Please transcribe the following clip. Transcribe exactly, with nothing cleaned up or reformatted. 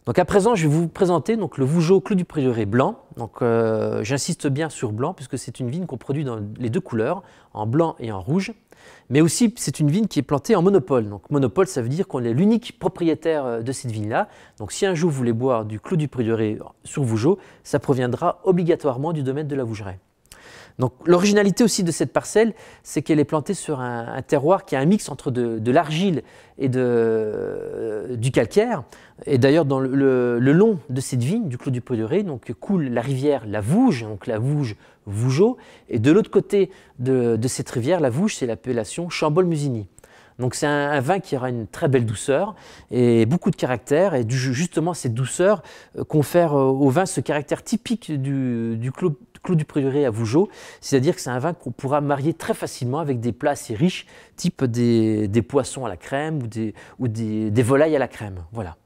Donc à présent, je vais vous présenter donc, le Vougeot Clos du Prieuré blanc. Donc euh, j'insiste bien sur blanc puisque c'est une vigne qu'on produit dans les deux couleurs, en blanc et en rouge. Mais aussi, c'est une vigne qui est plantée en monopole. Donc monopole, ça veut dire qu'on est l'unique propriétaire de cette vigne-là. Donc si un jour vous voulez boire du Clos du Prieuré sur Vougeot, ça proviendra obligatoirement du domaine de la Vougeraie. Donc l'originalité aussi de cette parcelle, c'est qu'elle est plantée sur un, un terroir qui a un mix entre de, de l'argile et de, euh, du calcaire. Et d'ailleurs, dans le, le, le long de cette vigne, du Clos du Prieuré, donc coule la rivière la Vouge, donc la Vouge Vougeot. Et de l'autre côté de, de cette rivière, la Vouge, c'est l'appellation Chambol-Musigny. Donc c'est un, un vin qui aura une très belle douceur et beaucoup de caractère. Et du, justement, cette douceur euh, confère euh, au vin ce caractère typique du, du Clos, Clos du Prieuré à Vougeot. C'est-à-dire que c'est un vin qu'on pourra marier très facilement avec des plats assez riches, type des, des poissons à la crème ou, des, ou des, des volailles à la crème. Voilà.